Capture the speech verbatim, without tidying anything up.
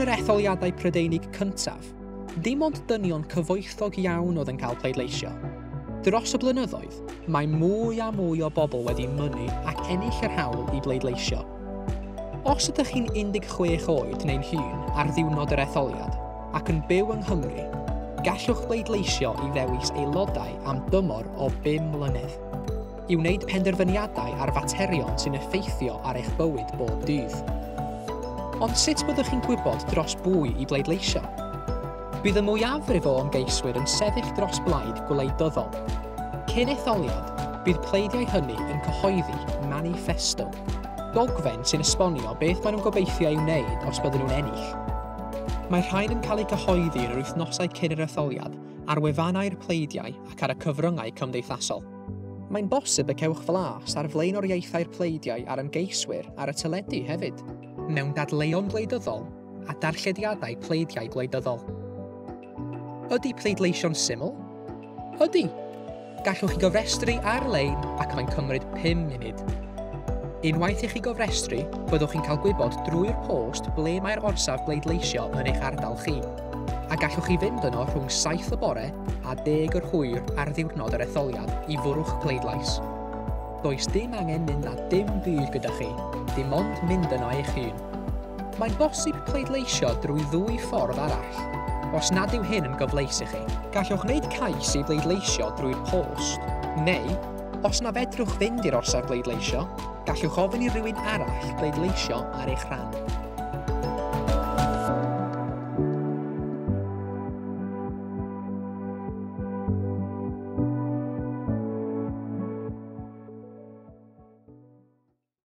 yr etholiadau Prydeinig cyntaf, dim ond dynion cyfoethog iawn oedd yn cael pleidleisio. Dros y blynyddoedd, mae mwy a mwy o bobl wedi mynnu ac ennill yr hawl i bleidleisio. Os ydych chi'n un deg chwech oed neu'n hŷn ar ddiwrnod yr etholiad ac yn byw yng Nghymru, gallwch bleidleisio i ddewis aelodau am dymor o bum mlynedd, i wneud penderfyniadau ar faterion sy'n effeithio ar eich bywyd bob dydd. Ond sut byddwch chi'n gwybod dros bwy i bleidleisio? Bydd y mwyafrif o ymgeiswyr yn sefyll dros blaid gwleidyddol. Cyn etholiad, bydd pleidiau hynny yn cyhoeddi manifesto, dogfen sy'n esbonio beth maen nhw'n gobeithio ei wneud os byddwn nhw'n ennill. Mae rhain yn cael eu cyhoeddi yn yr wythnosau cyn yr etholiad ar wefannau'r pleidiau ac ar y cyfryngau cymdeithasol. Mae'n bosib y cewch flas ar flaenoriaethau'r pleidiau a'r ymgeiswyr ar y teledu hefyd, mewn dadleuon gwleidyddol a darllediadau pleidiau gwleidyddol. Ydy pleidleisio'n syml? Ydy. Gallwch chi gofrestru ar-lein ac mae'n cymryd pum munud. Unwaith i chi gofrestru, byddwch chi'n cael gwybod drwy'r post ble mae'r orsaf bleidleisio yn eich ardal chi, a gallwch chi fynd yno rhwng saith y bore a deg yr hwyr ar ddiwrnod yr etholiad i fwrwch pleidlais. Does dim angen mynd na dim byd gyda chi, dim ond mynd yno eich hun. Mae'n bosib pleidleisio drwy ddwy ffordd arall. Os nad yw hyn yn gyfleus i chi, gallwch wneud cais i bleidleisio drwy'r post, neu, os na fedrwch fynd i'r orsaf bleidleisio, gallwch ofyn i rywun arall bleidleisio ar eich rhan.